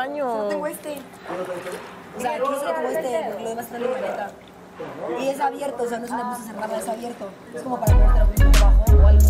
baño. Solo tengo este. O sea, aquí solo tengo este, porque lo demás está en la libreta. Y es abierto, o sea, no es una cosa cerrada, es abierto. Es como para ponerte la punta abajo o algo.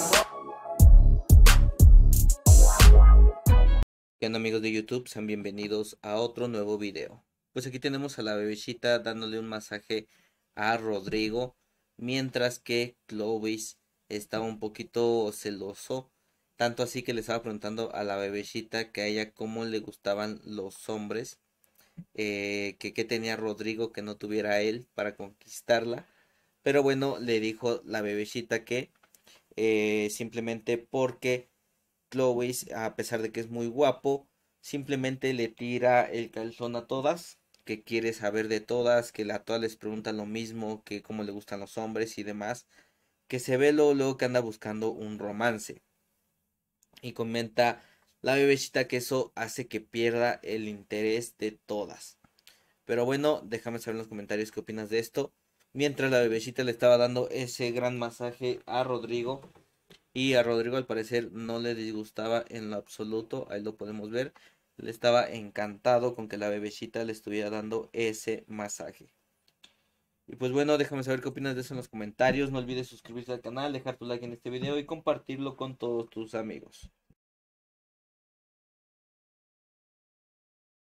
¿Qué onda, amigos de YouTube? Sean bienvenidos a otro nuevo video. Pues aquí tenemos a la bebecita dándole un masaje a Rodrigo, mientras que Clovis estaba un poquito celoso, tanto así que le estaba preguntando a la bebecita que a ella cómo le gustaban los hombres, que qué tenía Rodrigo que no tuviera él para conquistarla. Pero bueno, le dijo la bebecita que simplemente porque Chloe, a pesar de que es muy guapo, simplemente le tira el calzón a todas, que quiere saber de todas, que a todas les pregunta lo mismo, que cómo le gustan los hombres y demás, que se ve luego que anda buscando un romance. Y comenta la bebecita que eso hace que pierda el interés de todas. Pero bueno, déjame saber en los comentarios qué opinas de esto. Mientras la bebecita le estaba dando ese gran masaje a Rodrigo. Y a Rodrigo al parecer no le disgustaba en lo absoluto, ahí lo podemos ver. Le estaba encantado con que la bebecita le estuviera dando ese masaje. Y pues bueno, déjame saber qué opinas de eso en los comentarios. No olvides suscribirte al canal, dejar tu like en este video y compartirlo con todos tus amigos.